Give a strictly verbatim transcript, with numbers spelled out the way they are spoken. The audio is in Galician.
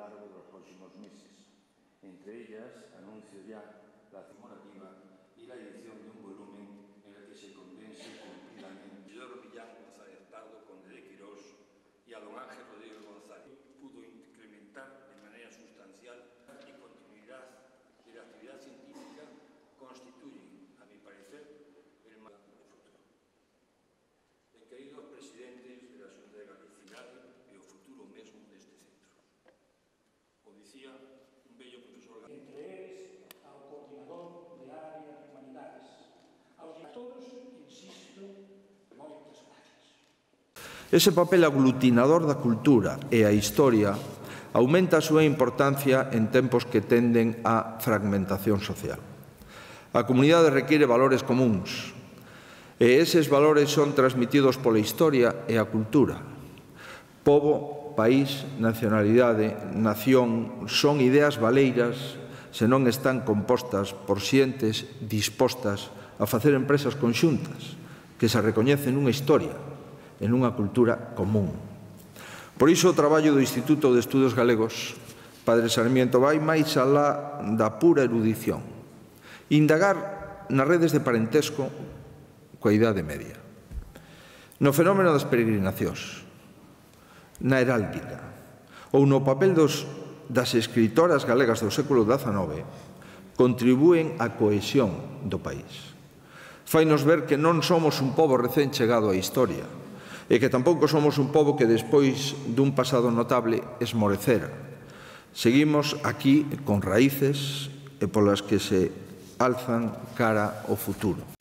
largo de los próximos meses. Entre ellas, anuncio ya la conmemorativa y la edición de un volumen en el que se condense cumplidamente Isidoro Millán González Pardo, conde de Quirós, y a don Ángel Rodríguez González. Pudo incrementar de manera sustancial y continuidad de la actividad científica constituyen, a mi parecer, el marco del futuro. E queridos presidentes de la Xunta de Galicidade e o futuro mesmo deste centro. O dicía un bello profesor. Entre eles, ao coordinador de área de humanidades. Aos todos, insisto, moitas gracias. Ese papel aglutinador da cultura e a historia aumenta a súa importancia en tempos que tenden á fragmentación social. A comunidade require valores comúns, e eses valores son transmitidos pola historia e a cultura. Pobo, país, nacionalidade, nación son ideas valeiras se non están compostas por xentes dispostas a facer empresas conxuntas que se recoñecen nunha historia e nunha cultura común. Por iso o traballo do Instituto de Estudos Galegos Padre Sarmiento vai máis alá da pura erudición, indagar nas redes de parentesco coa Idade Media, no fenómeno das peregrinacións, na heráldica ou no papel dos, das escritoras galegas do século dezanove contribúen á cohesión do país. Fainos ver que non somos un pobo recén chegado á historia e que tampouco somos un pobo que despois dun pasado notable esmorecera. Seguimos aquí con raíces e polas que se alzan cara ao futuro.